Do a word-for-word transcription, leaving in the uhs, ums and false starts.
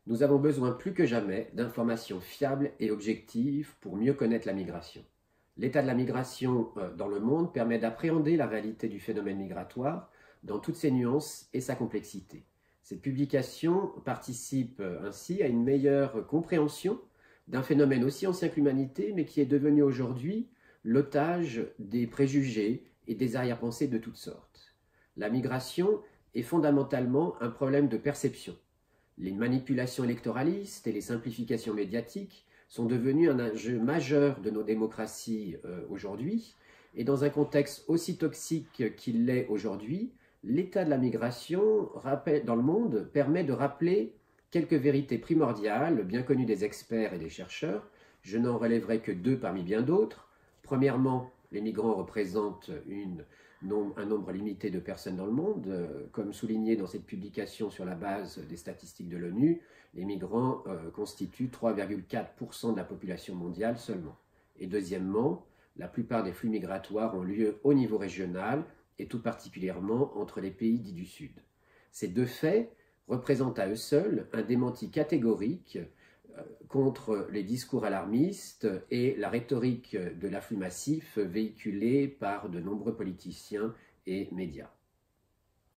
Nous avons besoin plus que jamais d'informations fiables et objectives pour mieux connaître la migration. L'état de la migration dans le monde permet d'appréhender la réalité du phénomène migratoire dans toutes ses nuances et sa complexité. Cette publication participe ainsi à une meilleure compréhension d'un phénomène aussi ancien que l'humanité, mais qui est devenu aujourd'hui l'otage des préjugés et des arrière-pensées de toutes sortes. La migration est fondamentalement un problème de perception. Les manipulations électoralistes et les simplifications médiatiques sont devenues un enjeu majeur de nos démocraties euh, aujourd'hui, et dans un contexte aussi toxique qu'il l'est aujourd'hui, l'état de la migration dans le monde permet de rappeler quelques vérités primordiales, bien connues des experts et des chercheurs. Je n'en relèverai que deux parmi bien d'autres. Premièrement, les migrants représentent une, un nombre limité de personnes dans le monde. Comme souligné dans cette publication sur la base des statistiques de l'ONU, les migrants euh, constituent trois virgule quatre pour cent de la population mondiale seulement. Et deuxièmement, la plupart des flux migratoires ont lieu au niveau régional, et tout particulièrement entre les pays dits du Sud. Ces deux faits représentent à eux seuls un démenti catégorique contre les discours alarmistes et la rhétorique de l'afflux massif véhiculée par de nombreux politiciens et médias.